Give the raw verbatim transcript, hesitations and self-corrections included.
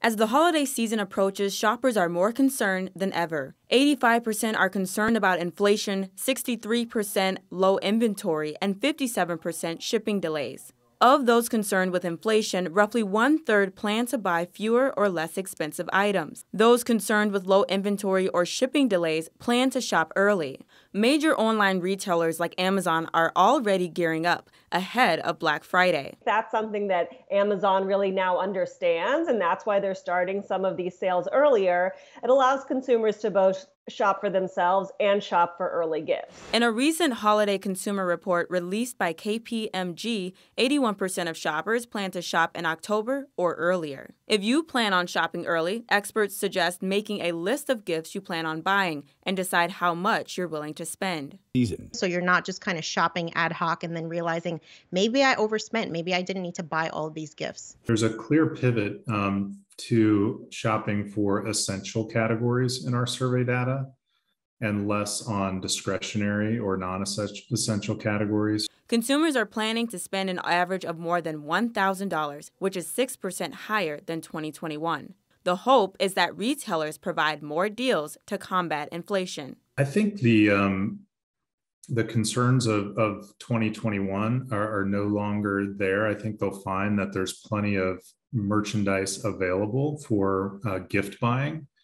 As the holiday season approaches, shoppers are more concerned than ever. eighty-five percent are concerned about inflation, sixty-three percent low inventory, and fifty-seven percent shipping delays. Of those concerned with inflation, roughly one-third plan to buy fewer or less expensive items. Those concerned with low inventory or shipping delays plan to shop early. Major online retailers like Amazon are already gearing up ahead of Black Friday. That's something that Amazon really now understands, and that's why they're starting some of these sales earlier. It allows consumers to both shop for themselves and shop for early gifts. In a recent holiday consumer report released by K P M G, eighty-one percent of shoppers plan to shop in October or earlier. If you plan on shopping early, experts suggest making a list of gifts you plan on buying and decide how much you're willing to spend. So you're not just kind of shopping ad hoc and then realizing maybe I overspent, maybe I didn't need to buy all of these gifts. There's a clear pivot um, to shopping for essential categories in our survey data and less on discretionary or non-essential categories. Consumers are planning to spend an average of more than one thousand dollars, which is six percent higher than twenty twenty-one. The hope is that retailers provide more deals to combat inflation. I think the um, the concerns of, of twenty twenty-one are, are no longer there. I think they'll find that there's plenty of merchandise available for uh, gift buying.